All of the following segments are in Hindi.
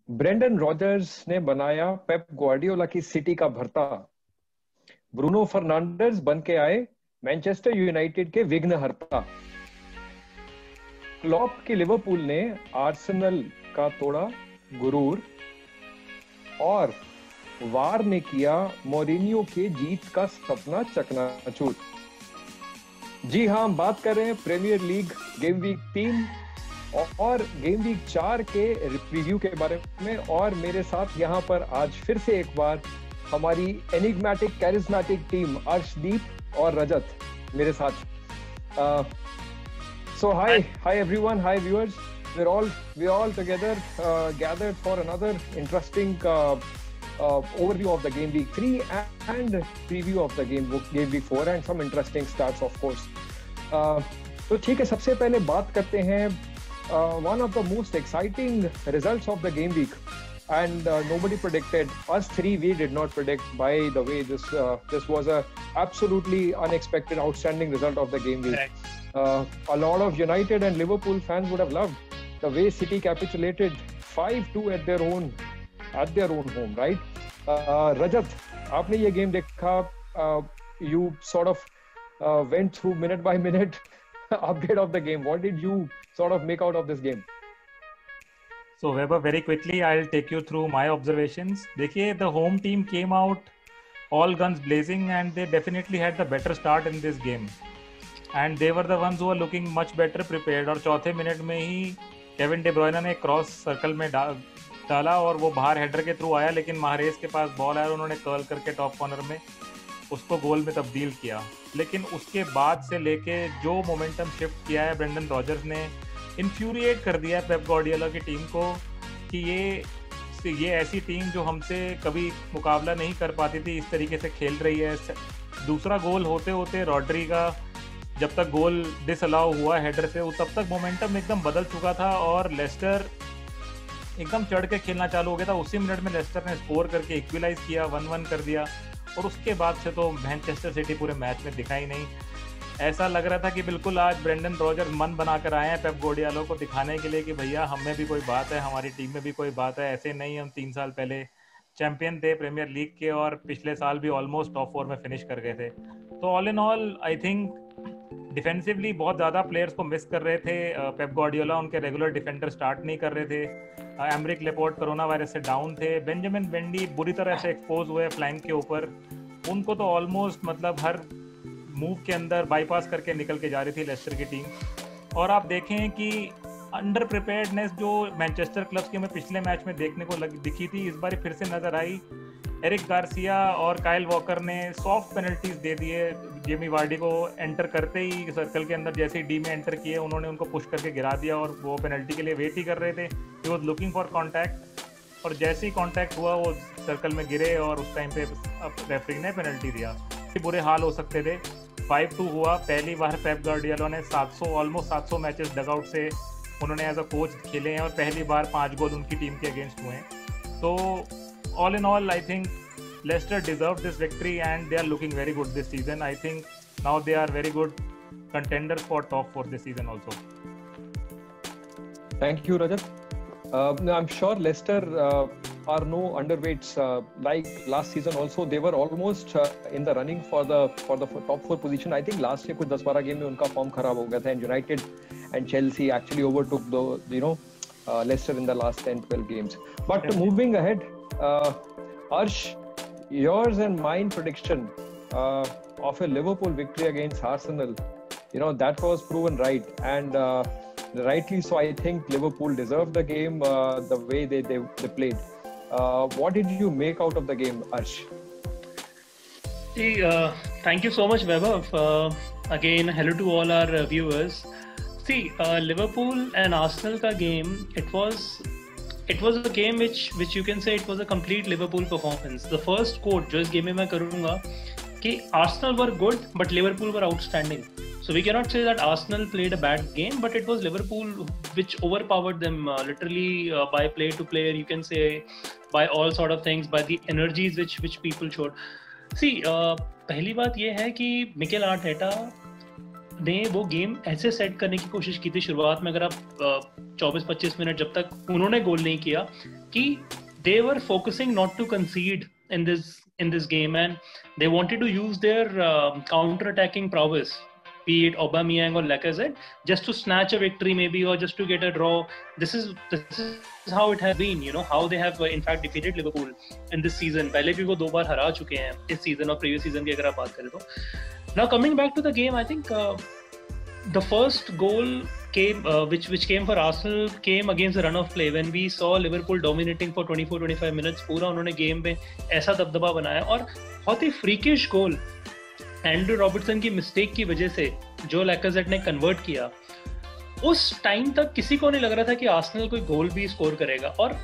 ब्रेंडन रॉजर्स ने बनाया पेप ग्वार्डियोला की सिटी का भरता। ब्रूनो फर्नांडेज बन के आए मैनचेस्टर यूनाइटेड के विघ्नहर्ता। क्लॉप की लिवरपूल ने आर्सेनल का तोड़ा गुरूर, और वार ने किया मोरिनियो के जीत का सपना चकनाचूर। जी हाँ, हम बात कर रहे हैं प्रीमियर लीग गेम वीक 3 और गेम वीक 4 के रिव्यू के बारे में। और मेरे साथ यहाँ पर आज फिर से एक बार हमारी एनिग्मेटिक कैरिस्मेटिक टीम अर्शदीप और रजत मेरे साथ। So hi everyone, hi viewers. We're all together gathered for another interesting overview of the game week 3 and preview of the game week 4 and some interesting stats of course. तो ठीक है, सबसे पहले बात करते हैं one of the most exciting results of the game week, and nobody predicted. Us three, we did not predict. By the way, this was a absolutely unexpected, outstanding result of the game week. Correct. A lot of United and Liverpool fans would have loved the way City capitulated 5-2 at their own home, right? Rajat, आपने ये game देखा? You sort of went through minute by minute update of the game. What did you sort of make out of this game? So Weber, very quickly, I'll take you through my observations. देखिए, the home team came out all guns blazing, and they definitely had the better start in this game. And they were the ones who were looking much better prepared. और चौथे मिनट में ही केविन डे ब्रुयने ने क्रॉस सर्कल में डाला और वो बाहर हेडर के थ्रू आया, लेकिन महारेस के पास बॉल आया और उन्होंने कर्ल करके टॉप कॉर्नर में उसको गोल में तब्दील किया। लेकिन उसके बाद से लेके जो मोमेंटम शिफ्ट किया है ब्रेंडन रॉजर्स ने, इन्फ्यूरिएट कर दिया पेप गार्डियोला की टीम को कि ये ऐसी टीम जो हमसे कभी मुकाबला नहीं कर पाती थी, इस तरीके से खेल रही है। दूसरा गोल होते होते रॉड्री का जब तक गोल डिसअलाउ हुआ हेडर से, तब तक मोमेंटम एकदम बदल चुका था और लेस्टर एकदम चढ़ के खेलना चालू हो गया था। उसी मिनट में लेस्टर ने स्कोर करके इक्विलाइज किया, 1-1 कर दिया, और उसके बाद से तो मैनचेस्टर सिटी पूरे मैच में दिखाई नहीं। ऐसा लग रहा था कि बिल्कुल आज ब्रेंडन रॉजर्स मन बनाकर आए हैं पेप गार्डियोला को दिखाने के लिए कि भैया हम में भी कोई बात है, हमारी टीम में भी कोई बात है। ऐसे नहीं, हम 3 साल पहले चैंपियन थे प्रीमियर लीग के और पिछले साल भी ऑलमोस्ट टॉप 4 में फिनिश कर गए थे। तो all in all I think defensively बहुत ज़्यादा प्लेयर्स को मिस कर रहे थे पेप गार्डियोला। उनके रेगुलर डिफेंडर स्टार्ट नहीं कर रहे थे। एमरिक लेपोर्ट कोरोना वायरस से डाउन थे। बेंजामिन मेंडी बुरी तरह से एक्सपोज हुए फ्लैंक के ऊपर। उनको तो ऑलमोस्ट मतलब हर मूव के अंदर बाईपास करके निकल के जा रही थी लेस्टर की टीम। और आप देखें कि अंडर प्रिपेयर्डनेस जो मैनचेस्टर क्लब्स के हमें पिछले मैच में देखने को दिखी थी, इस बार फिर से नज़र आई। एरिक गार्सिया और काइल वॉकर ने सॉफ्ट पेनल्टीज दे दिए जेमी वार्डी को। एंटर करते ही सर्कल के अंदर जैसे ही डी में एंटर किए, उन्होंने उनको पुश करके गिरा दिया और वो पेनल्टी के लिए वेट ही कर रहे थे। He was looking for contact, और जैसे ही कॉन्टैक्ट हुआ वो सर्कल में गिरे और उस टाइम पे रेफरी ने पेनल्टी दिया। बुरे हाल हो सकते थे। 5-2 हुआ। पहली बार पेप गार्डियोला ने ऑलमोस्ट 700 मैचेस डगआउट से उन्होंने एज अ कोच खेले हैं और पहली बार 5 गोल उनकी टीम के अगेंस्ट हुए हैं। तो all in all, I think Leicester deserved this victory and they are looking very good this season. I think now they are very good contenders for top 4 this season also. Thank you, Rajat. I'm sure Leicester are no underweights. Like last season also, they were almost in the running for the top 4 position. I think last year कुछ 10-12 गेम में उनका फॉर्म खराब हो गया था, and United and Chelsea actually overtook Leicester in the last 10-12 games. But moving ahead, Arsh, yours and mine prediction of a Liverpool victory against Arsenal, that was proven right, and rightly so. I think Liverpool deserved the game the way they played. What did you make out of the game, Arsh? Thank you so much, Weber. Again, hello to all our viewers. See, Liverpool and Arsenal ka game, it was a game which you can say it was a complete Liverpool performance. The first quote जो इस गेम में मैं करूँगा कि Arsenal were good but Liverpool were outstanding. So we cannot say that Arsenal played a bad game, but it was Liverpool which overpowered them literally by play to player, you can say, by all sort of things, by the energies which people showed. See, पहली बात ये है कि मिकेल आर्टेटा ने वो गेम ऐसे सेट करने की कोशिश की थी शुरुआत में, अगर आप 24-25 मिनट जब तक उन्होंने गोल नहीं किया, कि they were focusing not to concede in this game, and they wanted to use their counter attacking prowess, be it Aubameyang or Lacazette, just to snatch a victory maybe, or just to get a draw. This is how it has been, you know, how they have in fact defeated Liverpool in this season. पहले भी वो 2 बार हरा चुके हैं इस सीजन और प्रीवियस सीजन की अगर आप बात करें तो. Now coming back to the game, I think the first goal came which came for Arsenal came against the run of play, when we saw Liverpool dominating for 24-25 minutes. पूरा उन्होंने गेम में ऐसा दबदबा बनाया, और बहुत ही फ्रीकिश गोल एंड्रू रॉबर्टसन की मिस्टेक की वजह से जो लैकाजेट ने कन्वर्ट किया. उस टाइम तक किसी को नहीं लग रहा था कि आर्सेनल कोई गोल भी स्कोर करेगा, और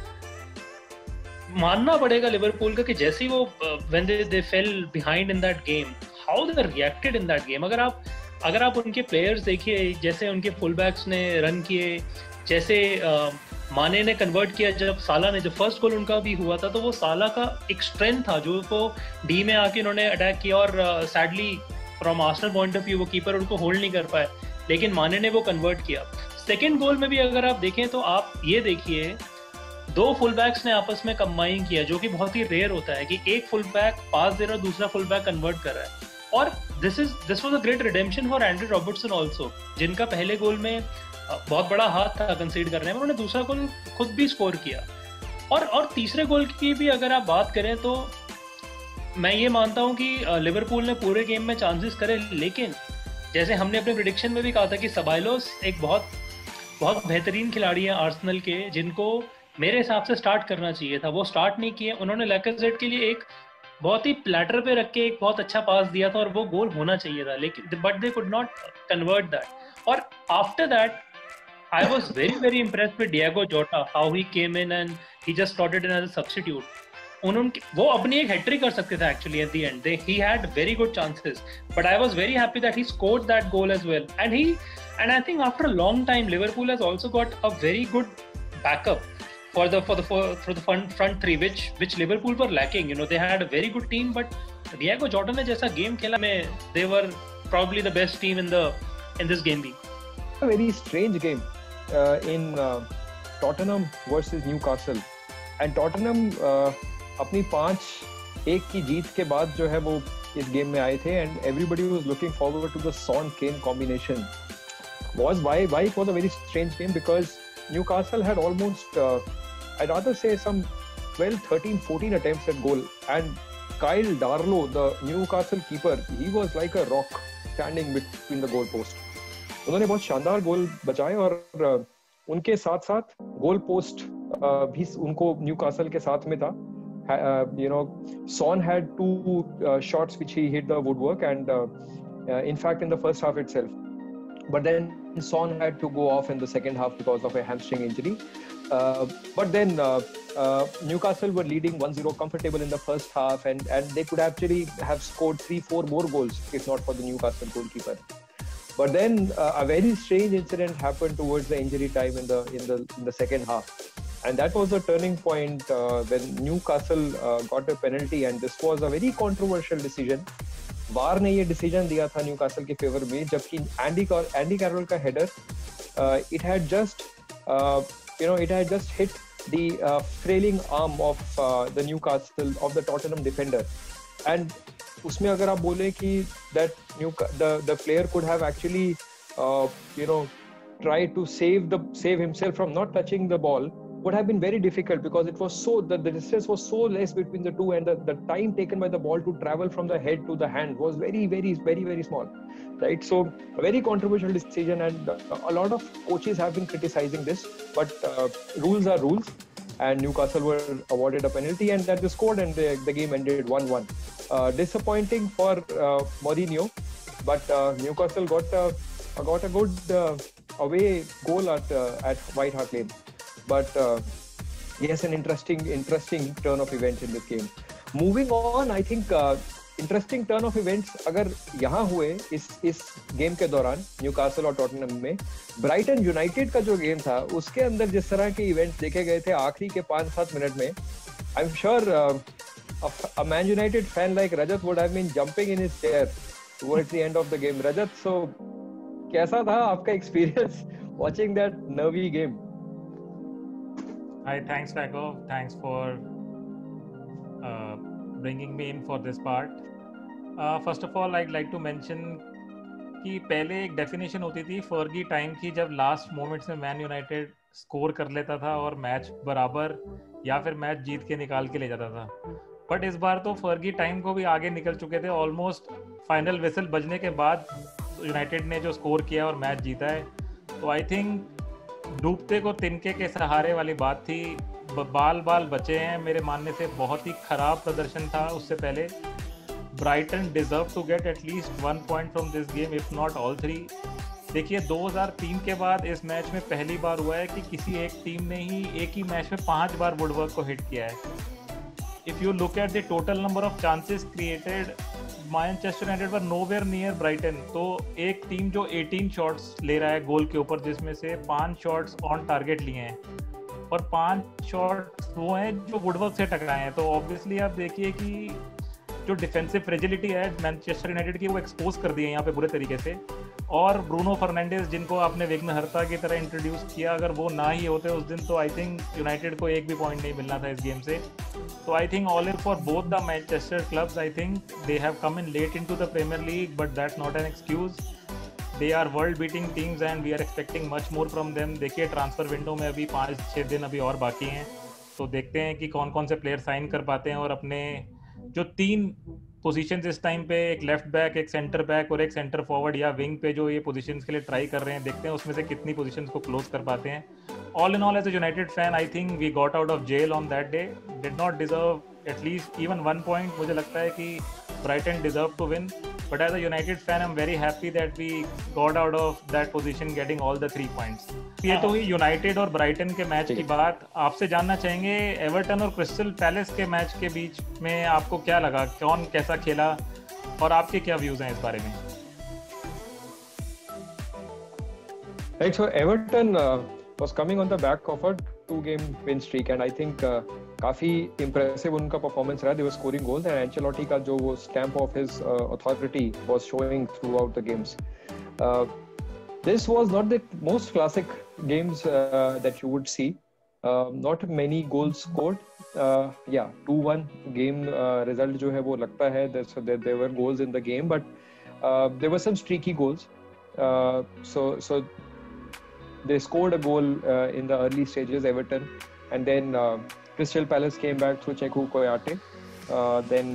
मानना पड़ेगा लिवरपूल का कि जैसे ही वो when they fell behind in that game, how they reacted in that game. अगर आप उनके प्लेयर्स देखिए, जैसे उनके फुल बैक्स ने रन किए, जैसे माने ने कन्वर्ट किया, जब साला ने, जब फर्स्ट गोल उनका भी हुआ था, तो वो साला का एक स्ट्रेंथ था जो वो डी में आके उन्होंने अटैक किया, और sadly from Arsenal point of view वो कीपर उनको होल्ड नहीं कर पाए, लेकिन माने ने वो कन्वर्ट किया. सेकेंड गोल में भी अगर आप देखें तो आप ये देखिए, 2 फुल बैक्स ने आपस में कंबाइन किया, जो कि बहुत ही रेयर होता है कि एक फुल बैक पास दे रहा है, दूसरा फुल बैक कन्वर्ट कर रहा है. और this was a great redemption for Andrew Robertson also, जिनका पहले गोल में बहुत बड़ा हाथ था कंसीड करने में, उन्होंने दूसरा गोल खुद भी स्कोर किया. और तीसरे गोल की भी अगर आप बात करें तो मैं ये मानता हूं कि लिवरपूल ने पूरे गेम में चांसेस करे, लेकिन जैसे हमने अपने प्रेडिक्शन में भी कहा था कि सबाइलोस एक बहुत बहुत बेहतरीन खिलाड़ी है आर्सेनल के, जिनको मेरे हिसाब से स्टार्ट करना चाहिए था, वो स्टार्ट नहीं किए. उन्होंने लैकाजेट के लिए एक बहुत ही प्लेटर पे रख के एक बहुत अच्छा पास दिया था, और वो गोल होना चाहिए था, लेकिन but they could not convert that. और after that I was very very impressed with Diego Jota, how he came in and he just slotted in as a substitute. वो अपनी एक हैट्रिक कर सकते थे actually at the end. He had very good chances, but I was very happy that he scored that goal as well. And I think after a long time Liverpool has also got a very good backup for the front three, which Liverpool were lacking. You know, they had a very good team, but Diego Jota ने जैसा गेम खेला में, they were probably the best team in this game week. A very strange game in Tottenham versus Newcastle, and Tottenham अपनी 5-1 की जीत के बाद जो है वो इस गेम में आए थे, and everybody was looking forward to the Son Kane combination. Why it was a very strange game, because Newcastle had almost I'd rather say some 12, 13, 14 attempts at goal, and Kyle Darlow, the Newcastle keeper, he was like a rock standing between the goal post. उन्होंने बहुत शानदार गोल बचाए, और उनके साथ साथ गोल पोस्ट भी उनको न्यूकासल के साथ में था. You know, Son had 2 shots which he hit the woodwork, and in fact in the first half itself, but then Son had to go off in the second half because of a hamstring injury. But then Newcastle were leading 1-0 comfortable in the first half, and they could actually have scored 3-4 more goals if not for the Newcastle goalkeeper. But then a very strange incident happened towards the injury time in the second half, and that was a turning point when Newcastle got a penalty, and this was a very controversial decision. वार ने ये डिसीजन दिया था न्यूकासल के फेवर में, जबकि एंडी कैरोल का header it had just hit the frailing arm of the Newcastle, of the Tottenham defender, and उसमें अगर आप बोले कि the player could have actually tried to save himself from not touching the ball, would have been very difficult, because it was the distance was so less between the two, and the time taken by the ball to travel from the head to the hand was very, very, very, very small, right? So a very controversial decision, and a lot of coaches have been criticizing this, but rules are rules, and Newcastle were awarded a penalty, and that they scored, and the game ended 1-1. Disappointing for Mourinho, but Newcastle got a good away goal at White Hart Lane. But yes, an interesting turn of events in this game. Moving on, I think interesting turn of events अगर यहाँ हुए इस गेम के दौरान न्यूकासल और टॉटनहम में, ब्राइटन यूनाइटेड का जो गेम था उसके अंदर जिस तरह के इवेंट्स देखे गए थे आखिरी के 5-7 मिनट में, I am sure a Man United fan like Rajat would have been jumping in his chair towards the end of the game. Rajat, so कैसा था आपका experience watching that nervy game? Hi, thanks Raghav. Thanks for bringing me in for this part. First of all, I'd like to mention कि पहले एक डेफिनेशन होती थी फर्गी टाइम की, जब लास्ट मोमेंट्स में मैन यूनाइटेड स्कोर कर लेता था और मैच बराबर या फिर मैच जीत के निकाल के ले जाता था. बट इस बार तो फर्गी टाइम को भी आगे निकल चुके थे. ऑलमोस्ट फाइनल विसल बजने के बाद यूनाइटेड ने जो स्कोर किया और मैच जीता है, तो आई थिंक डूबते को तिनके के सहारे वाली बात थी. बाल बाल बचे हैं मेरे मानने से. बहुत ही खराब प्रदर्शन था उससे पहले. Brighton deserve to get at least 1 point from this game, if not all 3. देखिए 2003 के बाद इस मैच में पहली बार हुआ है कि किसी एक टीम ने ही एक ही मैच में 5 बार वुडवर्क को हिट किया है. If you look at the total number of chances created, Manchester United were nowhere near Brighton. तो एक टीम जो 18 शॉट्स ले रहा है गोल के ऊपर, जिसमें से 5 शॉट्स ऑन टारगेट लिए हैं और 5 शॉट्स वो हैं जो वुडवर्क से टकराए हैं. तो ऑब्वियसली आप देखिए कि जो डिफेंसिव फ्रेजिलिटी है मैनचेस्टर यूनाइटेड की, वो एक्सपोज कर दी है यहाँ पे बुरे तरीके से. और ब्रूनो फर्नांडिस, जिनको आपने विघ्नहर्ता की तरह इंट्रोड्यूस किया, अगर वो ना ही होते उस दिन तो आई थिंक यूनाइटेड को एक भी पॉइंट नहीं मिलना था इस गेम से. तो I think all in for both the Manchester clubs. I think they have come in late into the Premier League, but that's not an excuse. They are world beating teams and we are expecting much more from them. देखिए ट्रांसफर विंडो में अभी 5-6 दिन अभी और बाकी हैं, तो देखते हैं कि कौन कौन से प्लेयर साइन कर पाते हैं. और अपने जो 3 पोजीशंस इस टाइम पे, एक लेफ्ट बैक, एक सेंटर बैक और एक सेंटर फॉरवर्ड या विंग पे जो ये पोजीशंस के लिए ट्राई कर रहे हैं, देखते हैं उसमें से कितनी पोजीशंस को क्लोज कर पाते हैं. All in all as a United fan, I think we got out of jail on that day. Did not deserve at least even 1 point. मुझे लगता है कि Brighton deserve to win, but as a United fan I am very happy that we got out of that position getting all the 3 points. ये तो हुई यूनाइटेड और ब्राइटन के मैच की बात. आपसे जानना चाहेंगे एवर्टन और क्रिस्टल पैलेस के मैच के बीच में आपको क्या लगा, कौन कैसा खेला और आपके क्या व्यूज हैं इस बारे में? Right, so Everton was coming on the back of a 2-game win streak and I think काफी impressive उनका performance रहा. They were scoring goals and Ancelotti का जो वो stamp of his authority was showing throughout the games. This was not the most classic games that you would see. Not many goals scored. Yeah, 2-1 game result जो है वो लगता है. There were goals in the game, but there were some streaky goals. So they scored a goal in the early stages, Everton, and then Crystal Palace came back through Cheku Koyate. Then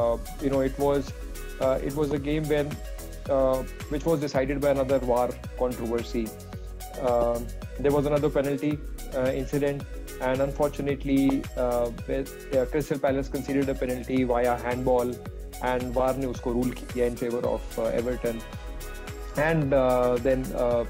it was a game when which was decided by another VAR controversy. There was another penalty incident, and unfortunately, Crystal Palace conceded a penalty via handball, and VAR ने उसको rule किया in favor of Everton. And then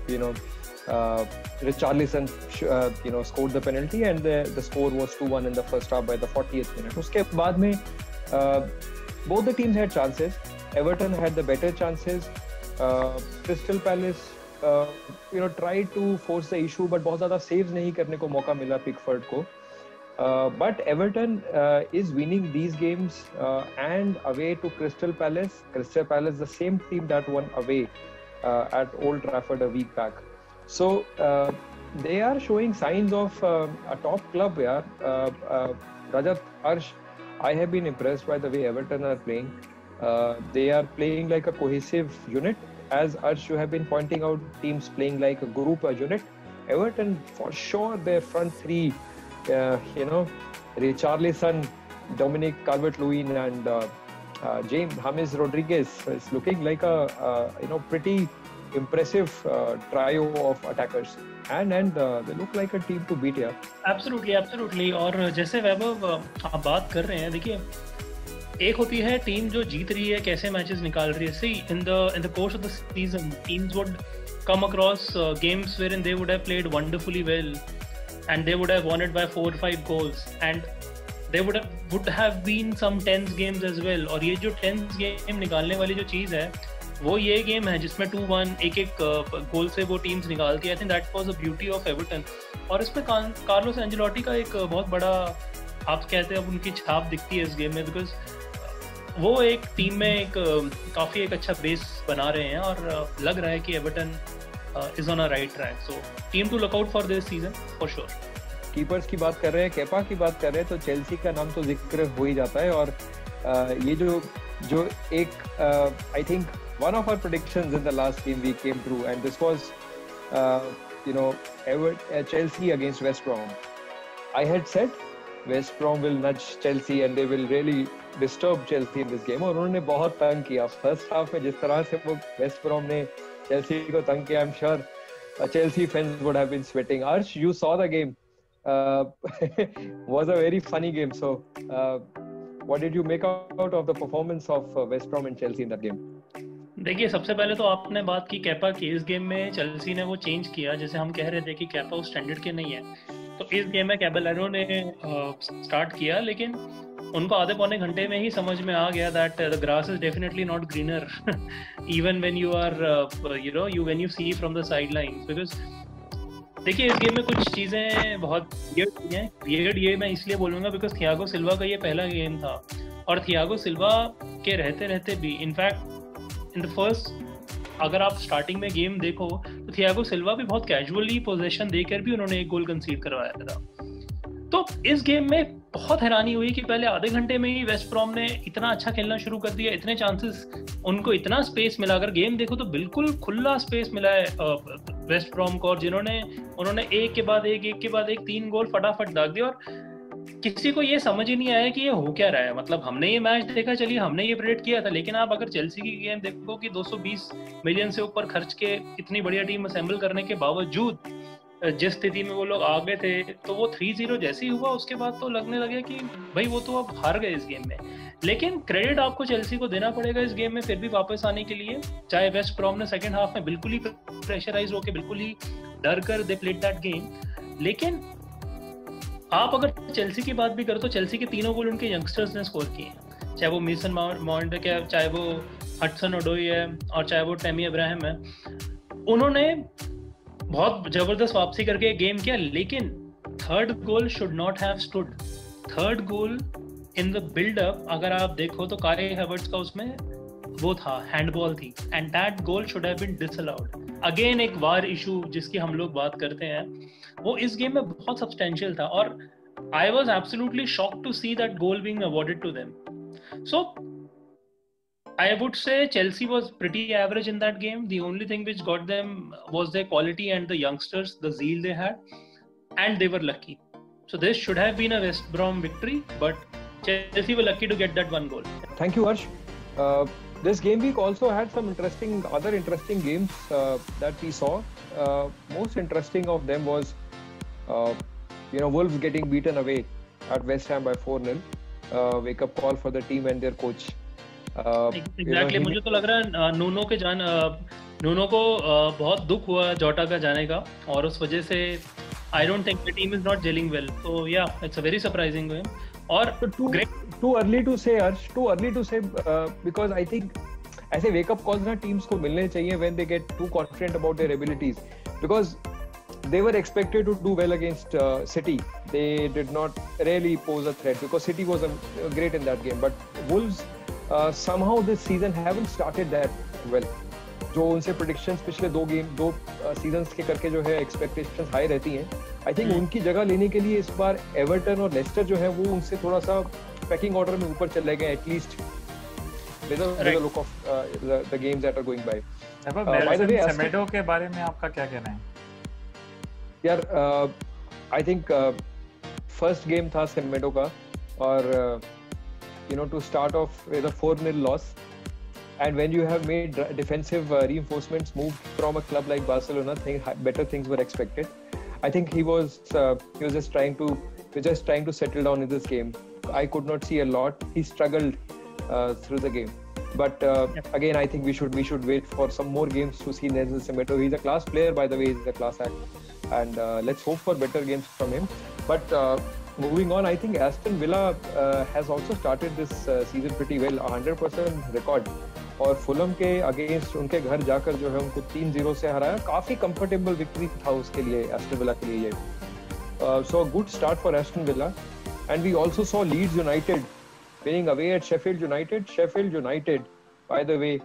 Richarlison scored the penalty, and the score was 2-1 in the first half by the 40th minute. उसके बाद में both the teams had chances. Everton had the better chances. Crystal Palace tried to force the issue, but बहुत ज़्यादा saves नहीं करने को मौका मिला Pickford को. But Everton is winning these games and away to Crystal Palace. Crystal Palace, the same team that won away at Old Trafford a week back. So they are showing signs of a top club. Rajat, Arsh, I have been impressed by the way Everton are playing. They are playing like a cohesive unit. As Arsh, you have been pointing out, teams playing like a group, a unit. Everton, for sure, their front three, Richarlison, Dominic Calvert-Lewin, and James Rodriguez is looking like a pretty impressive trio of attackers, and they look like a team to beat here. Absolutely. और जैसे वैभव आप बात कर रहे हैं, देखिए एक होती है टीम जो जीत रही है, कैसे मैचेस निकाल रही है. See, in the course of the season, teams would come across games wherein they would have played wonderfully well, and they would have won it by 4 or 5 goals, and they would have been some tense games as well. और ये जो tense game निकालने वाली जो चीज़ है, वो ये गेम है जिसमें 2-1 एक गोल से वो टीम्स निकालती है. I think that was the beauty of Everton. और इसमें कार्लोस एंजेलोटी का एक बहुत बड़ा, आप कहते हैं, अब उनकी छाप दिखती है इस गेम में, बिकॉज वो एक टीम में काफ़ी एक अच्छा बेस बना रहे हैं. और लग रहा है कि Everton is on a right track. So team to look out for this season for sure. Keepers की बात कर रहे हैं, केपा की बात कर रहे हैं, तो चेल्सी का नाम तो जिक्र हो ही जाता है. और ये जो एक I think one of our predictions in the last game we came through, and this was Chelsea against West Brom. I had said West Brom will nudge Chelsea and they will really disturb Chelsea in this game. और उन्होंने बहुत तंग किया फर्स्ट हाफ में. जिस तरह से वो वेस्ट ब्रॉम ने चेल्सी को तंग किया, I'm sure Chelsea fans would have been sweating. Arsh, you saw the game. Was a very funny game. So what did you make out of the performance of West Brom and Chelsea in that game? देखिए, सबसे पहले तो आपने बात की कैपा की. इस गेम में चेल्सी ने वो चेंज किया. जैसे हम कह रहे थे कि कैपा उस स्टैंडर्ड के नहीं है, तो इस गेम में कैबेलेरो ने स्टार्ट किया, लेकिन उनको आधे पौने घंटे में ही समझ में आ गया that the grass is definitely not greener even when you are when you see from the side lines. Because देखिए, इस गेम में कुछ चीज़ें बहुत वियर्ड हैं. वियर्ड ये मैं इसलिए बोलूँगा बिकॉज थियागो सिल्वा का ये पहला गेम था, और थियागो सिल्वा के रहते रहते भी इनफैक्ट इन द फर्स्ट, अगर आप स्टार्टिंग में गेम देखो तो थियागो सिल्वा भी बहुत कैजुअली पोजीशन देकर भी उन्होंने एक गोल कंसीड करवाया था. तो इस गेम में बहुत हैरानी हुई कि पहले आधे घंटे में ही वेस्ट ब्रॉम ने इतना अच्छा खेलना शुरू कर दिया, इतने चांसेस, उनको इतना स्पेस मिला. अगर गेम देखो तो बिल्कुल खुला स्पेस मिला है वेस्ट ब्रॉम को, और उन्होंने एक के बाद एक 3 गोल फटाफट दाग दिया. और किसी को ये समझ ही नहीं आया कि ये हो क्या रहा है. मतलब हमने ये मैच देखा, चलिए हमने ये प्रेडिक्ट किया था, लेकिन आप अगर चेल्सी की गेम देखो कि 220 मिलियन से ऊपर खर्च के इतनी बढ़िया टीम असेंबल करने के बावजूद जिस स्थिति में वो लोग आ गए थे, तो वो 3-0 जैसे ही हुआ उसके बाद तो लगने लगे कि भाई वो तो अब हार गए इस गेम में. लेकिन क्रेडिट आपको चेल्सी को देना पड़ेगा इस गेम में फिर भी वापस आने के लिए. चाहे वेस्ट ब्रॉम ने सेकंड हाफ में बिल्कुल ही प्रेशराइज होकर, बिल्कुल ही डर कर दे प्लेड दैट गेम. लेकिन आप अगर चेल्सी की बात भी करो तो चेल्सी के 3 गोल उनके यंगस्टर्स ने स्कोर किए हैं. चाहे वो मेसन माउंट है, चाहे वो हडसन ओडोई है, और चाहे वो टेमी अब्राहम है. उन्होंने बहुत जबरदस्त वापसी करके गेम किया. लेकिन third goal should not have stood. Third goal in the buildup अगर आप देखो तो काई हैवर्ट्स का उसमें वो था, हैंडबॉल थी, and that goal should have been disallowed. Again एक वार इशू जिसकी हम लोग बात करते हैं, वो इस गेम में बहुत सब्सटेंशियल था. और I was absolutely shocked to see that goal being awarded to them. So I would say Chelsea was pretty average in that game. The only thing which got them was their quality and the youngsters, the zeal they had, and they were lucky. So this should have been a West Brom victory, but Chelsea were lucky to get that 1 goal. Thank you, Harsh. This game week also had some other interesting games that we saw. Most interesting of them was, Wolves getting beaten away at West Ham by 4-0. Wake up call for the team and their coach. Exactly. मुझे तो लग रहा है नूनो को बहुत दुख हुआ जोटा का जाने का, और उस वजह से I don't think the team is not gelling well. So yeah, it's a very surprising game. और too early to say, Harsh. Too early to say because I think ऐसे wake up calls ना teams को मिलने चाहिए when they get too confident about their abilities, because they were expected to do well against City. They did not really pose a threat because City was great in that game. But Wolves somehow this season haven't started that well. जो उनसे predictions पिछले 2 seasons के करके जो है expectations high रहती हैं. I think उनकी जगह लेने के लिए इस बार एवर्टन और लेस्टर जो है वो उनसे थोड़ा सा पैकिंग ऑर्डर में ऊपर चले गए, at least with the look of the games that are going by. By the way, Semedo के बारे में आपका क्या कहना है? यार I think first game था Semedo का, और to start off with a 4-0 loss, and when you have made defensive reinforcements moved from a club like Barcelona, better things were expected. I think he was just trying to settle down in this game. I could not see a lot. He struggled through the game, but again I think we should wait for some more games to see Nelson Semedo. He's a class player, by the way. He's a class act, and let's hope for better games from him. But moving on, I think Aston Villa has also started this season pretty well. 100% record, और फुलम के अगेंस्ट उनके घर जाकर जो है उनको 3-0 से हराया. काफी कंफर्टेबल विक्ट्री था उसके लिए, एस्टन विला के लिए. So a good start for Aston Villa, and we also saw Leeds United winning away at Sheffield United. Sheffield United, by the way,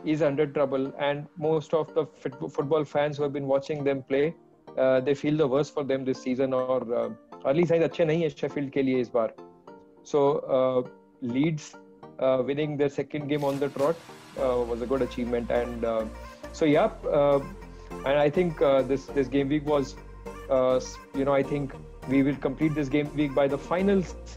is under trouble, and most of the football fans who have been watching them play, they feel the worst for them this season. और early signs अच्छे नहीं है शेफील्ड के लिए इस बार. So Leeds winning their second game on the trot was a good achievement, and so and I think this game week was, I think we will complete this game week by the final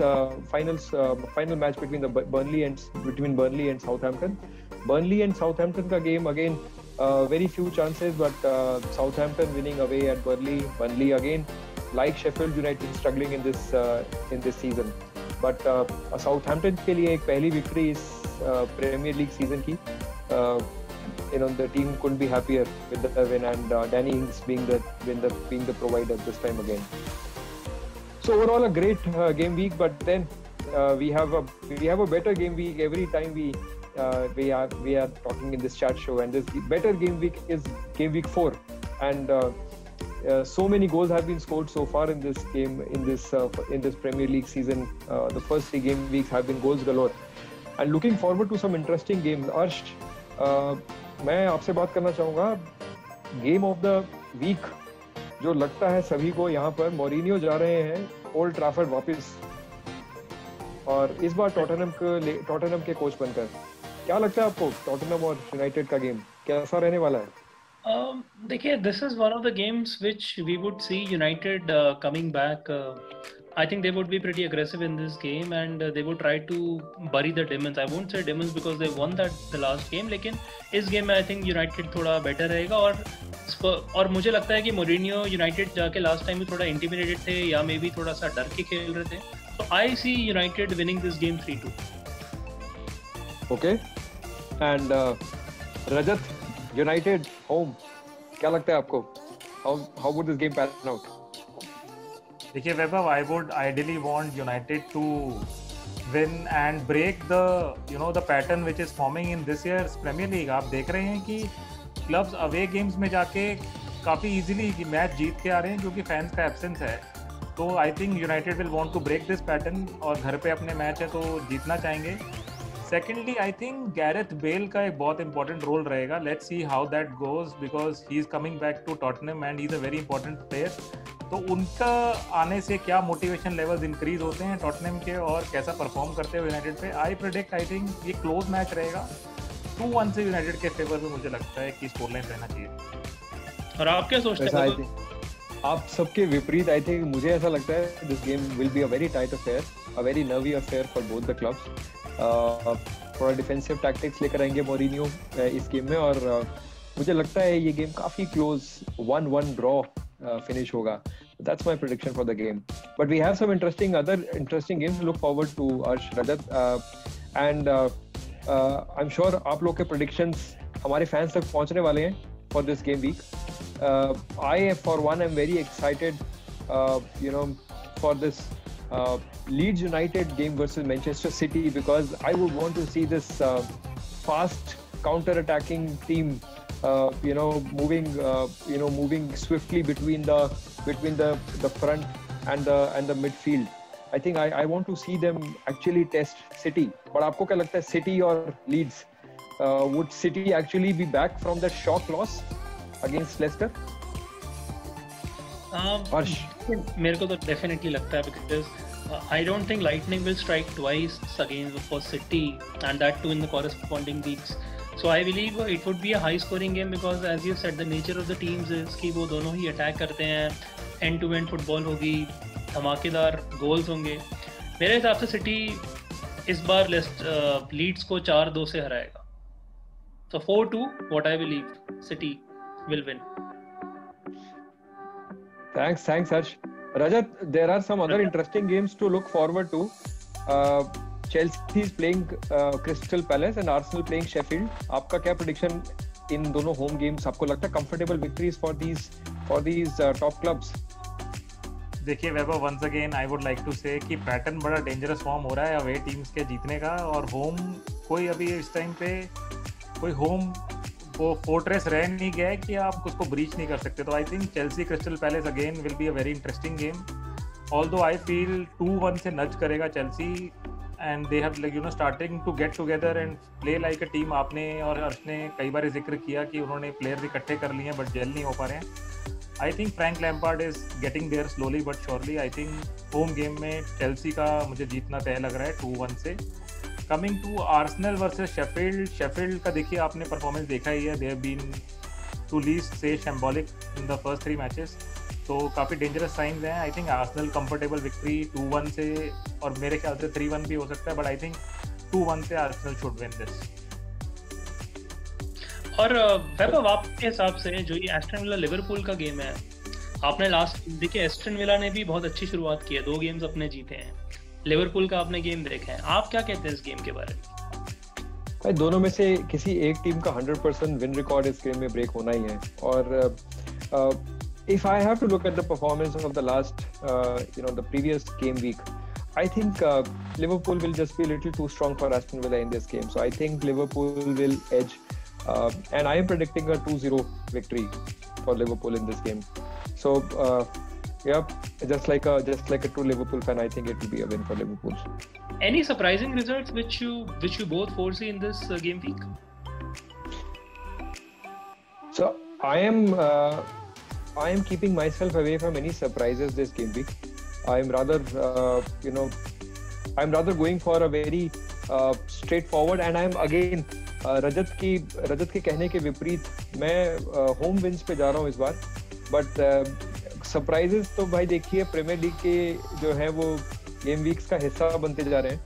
match between Burnley and Southampton. Burnley and Southampton का game again, very few chances, but Southampton winning away at Burnley. Burnley again, like Sheffield United, struggling in this season. But Southampton के लिए एक पहली victory इस Premier League season की. The team couldn't be happier with the win, and Danny Ings being the provider this time again. So overall a great game week, but then we have a better game week every time we are talking in this chat show, and this better game week is game week 4, and so many goals have been scored so far in this game, in this Premier League season. The first 3 game weeks have been goals galore, and looking forward to some interesting games. Arsh, मैं आपसे बात करना चाहूँगा गेम ऑफ द वीक जो लगता है सभी को यहाँ पर. मोरिनियो जा रहे हैं ओल्ड ट्रैफर्ड वापस, और इस बार टॉटनहम के कोच बनकर. क्या लगता है आपको टॉटनहम और यूनाइटेड का गेम कैसा रहने वाला है? देखिए, this is one of the games which we would see United coming back. I think they would be pretty aggressive in this game, and they would try to bury the demons. I won't say demons because they won the last game, लेकिन इस गेम में I think United थोड़ा better रहेगा. और मुझे लगता है कि मोरिनियो यूनाइटेड जाके लास्ट टाइम भी थोड़ा इंटिमिडेटेड थे, या मे बी थोड़ा सा डर के खेल रहे थे. तो I see United winning this game 3-2. Okay, and Rajat, United home, क्या लगता है आपको? How would this game pan out? देखिए वैभव, I would ideally want United to win and break the pattern which is forming in this year's Premier League. आप देख रहे हैं कि क्लब्स अवे गेम्स में जाके काफ़ी इजीली मैच जीत के आ रहे हैं क्योंकि फैंस का एब्सेंस है. तो I think United will want to break this pattern, और घर पे अपने मैच है तो जीतना चाहेंगे. Secondly I think Gareth Bale का एक बहुत इंपॉर्टेंट रोल रहेगा. Let's see how that goes, because he is coming back to Tottenham and he is a very important player. तो उनका आने से क्या मोटिवेशन लेवल्स इंक्रीज होते हैं टॉटनहम के, और कैसा परफॉर्म करते हैं यूनाइटेड पे. आई प्रेडिक्ट, आई थिंक ये क्लोज मैच रहेगा. 2-1 से यूनाइटेड के फेवर में मुझे लगता है कि स्कोर लाइन रहना चाहिए. और आप क्या सोचते हैं? आप सबके विपरीत. आई थिंक मुझे ऐसा लगता है this game will be a very tight affair, a very nervy affair for both the clubs. थोड़ा डिफेंसिव टैक्टिक्स लेकर आएंगे मोरिनियो इस गेम में, और मुझे लगता है ये गेम काफी क्लोज 1-1 ड्रॉ finish होगा. That's my prediction for the game. But we have some other interesting games to look forward to, Arsh, Rajat, and I'm sure आप लोग के predictions हमारे fans तक पहुंचने वाले हैं for this game week. I for one am very excited for this Leeds United game versus Manchester City, because I would want to see this fast counter-attacking team moving swiftly between the front and the midfield. I think I want to see them actually test City. But आपको क्या लगता है, City और Leeds, would City actually be back from that shock loss against Leicester? मेरे को तो definitely लगता है, because I don't think lightning will strike twice again for City, and that too in the corresponding weeks. So I believe it would be a high scoring game, because as you said, the nature of the teams is कि वो दोनों ही अटैक करते हैं, end to end फुटबॉल होगी, धमाकेदार गोल्स होंगे. मेरे हिसाब से सिटी इस बार लीड्स को 4-2 से हराएगा. So 4-2, what I believe, City will win. Thanks Harsh. Rajat, there are some other interesting games to look forward to. Chelsea is playing Crystal Palace and Arsenal playing Sheffield. आपका क्या prediction इन दोनों home games? आपको लगता है comfortable victories for these top clubs? देखिए Vaibhav, once again I would like to say कि पैटर्न बड़ा डेंजरस फॉर्म हो रहा है अवे टीम्स के जीतने का, और होम कोई अभी इस टाइम पे कोई होम वो फोर्ट्रेस रह नहीं गया है कि आप उसको ब्रीच नहीं कर सकते. तो I think Chelsea Crystal Palace again will be a very interesting game. Although I feel 2-1 से नच करेगा Chelsea. and they have starting to get together and play like a team. आपने और हर्ष ने कई बार जिक्र किया कि उन्होंने प्लेयर्स इकट्ठे कर लिए हैं बट जेल नहीं हो पा रहे हैं. I think Frank Lampard is getting there slowly but surely. I think home game में चेल्सी का मुझे जीतना तय लग रहा है 2-1 से. Coming to Arsenal versus Sheffield का देखिए आपने परफॉर्मेंस देखा ही है. They have been to least say shambolic in the first 3 matches. तो काफ़ी डेंजरस साइंस हैं. I think Arsenal comfortable victory 2-1 से, और मेरे ख्याल से 3-1 भी हो सकता है, बट आई थिंक 2-1 से आर्सेनल शुड विन दिस. और वैभव आपके हिसाब से जो ये एस्टन विला लिवरपूल का गेम है, आपने लास्ट देखिए एस्टन विला ने भी बहुत अच्छी शुरुआत की है, 2 गेम्स अपने जीते हैं. लिवरपूल का आपने गेम देखे हैं, आप क्या कहते हैं इस गेम के बारे में? दोनों में से किसी एक टीम का 100% विन रिकॉर्ड इस गेम में ब्रेक होना ही है. और if I have to look at the performance of the last, the previous game week, I think Liverpool will just be a little too strong for Aston Villa in this game. So I think Liverpool will edge, and I am predicting a 2-0 victory for Liverpool in this game. So just like a true Liverpool fan, I think it will be a win for Liverpool. Any surprising results which you both foresee in this game week? So I am keeping myself away from any surprises this game week. I'm rather going for a very straightforward, and I'm again रजत के कहने के विपरीत मैं होम विन्स पे जा रहा हूँ इस बार. बट सरप्राइजेस तो भाई देखिए प्रीमियर लीग के जो है वो गेम वीक्स का हिस्सा बनते जा रहे हैं.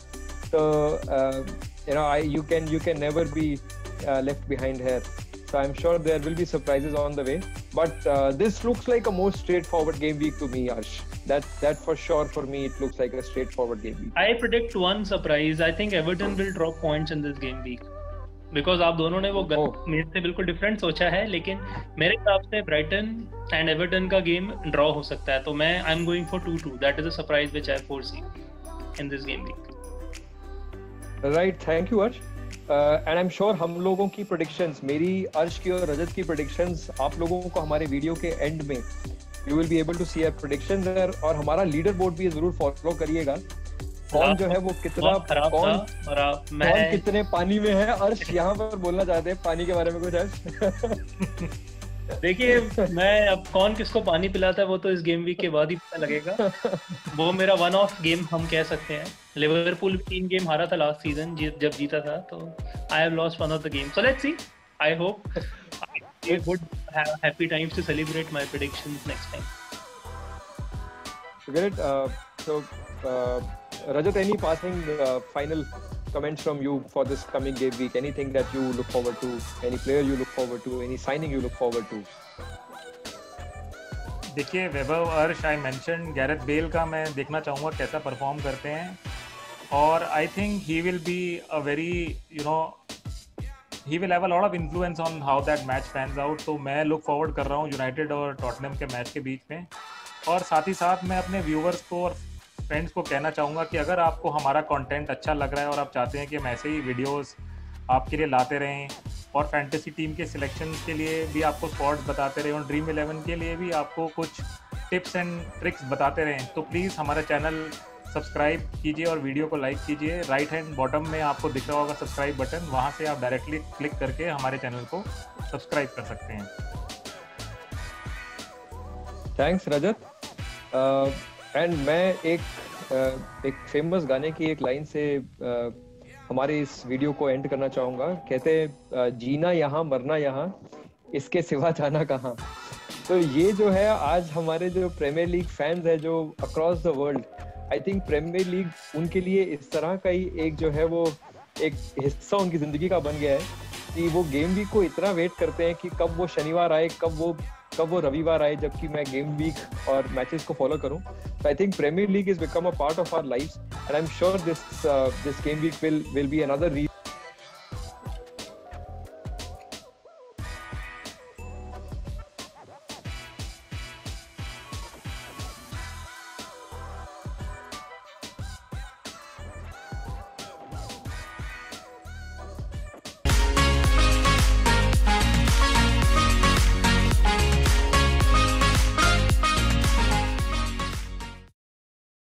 तो you can never be left behind here. So I'm sure there will be surprises on the way, but this looks like a more straightforward game week to me, Arsh. That for sure for me it looks like a straightforward game week. I predict one surprise. I think Everton will drop points in this game week because आप दोनों ने वो मेरे से बिल्कुल डिफरेंट सोचा है, लेकिन मेरे हिसाब से ब्राइटन एंड एवर्टन का गेम ड्रॉ हो सकता है. तो मैं I am going for 2-2. That is a surprise which I foresee in this game week. Right, thank you, Arsh. And I am sure हम लोगों की प्रेडिक्शंस, मेरी, अर्श की और रजत की प्रेडिक्शंस, आप लोगों को हमारे वीडियो के एंड में you will be able to see our predictions there. और हमारा लीडर बोर्ड भी जरूर फॉलो करिएगा. कौन जो है वो कितना कौन कितने पानी में है. अर्श यहाँ पर बोलना चाहते हैं पानी के बारे में कुछ? अर्श देखिए मैं अब कौन किसको पानी पिलाता है वो तो इस गेम वीक के बाद ही पता लगेगा. वो मेरा वन ऑफ गेम हम कह सकते हैं. लिवरपूल 3 गेम हारा था लास्ट सीजन जब जीता था, तो I have lost one of the game. So let's see. I hope I would have happy times to celebrate my predictions next time. Great. So Rajat, any passing final comments from you for this coming game week? Anything that you look forward to? Any player you look forward to? Any signing you look forward to? देखिए वैभव, अर्श, आई मेंशन गैरेथ बेल का मैं देखना चाहूँगा कैसा परफॉर्म करते हैं. और I think he will be a very he will have a lot of influence on how that match pans out. तो मैं look forward कर रहा हूँ यूनाइटेड और टॉटनहम के मैच के बीच में. और साथ ही साथ मैं अपने व्यूवर्स को और फ्रेंड्स को कहना चाहूँगा कि अगर आपको हमारा कंटेंट अच्छा लग रहा है और आप चाहते हैं कि हम ऐसे ही वीडियोस आपके लिए लाते रहें और फैंटेसी टीम के सिलेक्शन के लिए भी आपको स्पॉट्स बताते रहें और ड्रीम 11 के लिए भी आपको कुछ टिप्स एंड ट्रिक्स बताते रहें, तो प्लीज़ हमारा चैनल सब्सक्राइब कीजिए और वीडियो को लाइक कीजिए. राइट हैंड बॉटम में आपको दिख रहा होगा सब्सक्राइब बटन, वहाँ से आप डायरेक्टली क्लिक करके हमारे चैनल को सब्सक्राइब कर सकते हैं. Thanks Rajat. एंड मैं एक फेमस गाने की एक लाइन से हमारे इस वीडियो को एंड करना चाहूँगा. कहते जीना यहाँ मरना यहाँ, इसके सिवा जाना कहाँ. तो ये जो है आज हमारे जो प्रीमियर लीग फैंस है जो across the world, I think Premier League उनके लिए इस तरह का ही एक जो है वो एक हिस्सा उनकी जिंदगी का बन गया है कि वो गेम वीक को इतना वेट करते हैं कि कब वो शनिवार आए, कब वो रविवार आए, जबकि मैं गेम वीक और मैचेस को फॉलो करूं. So I think Premier League has become a part of our lives, and I'm sure this game week will be another reason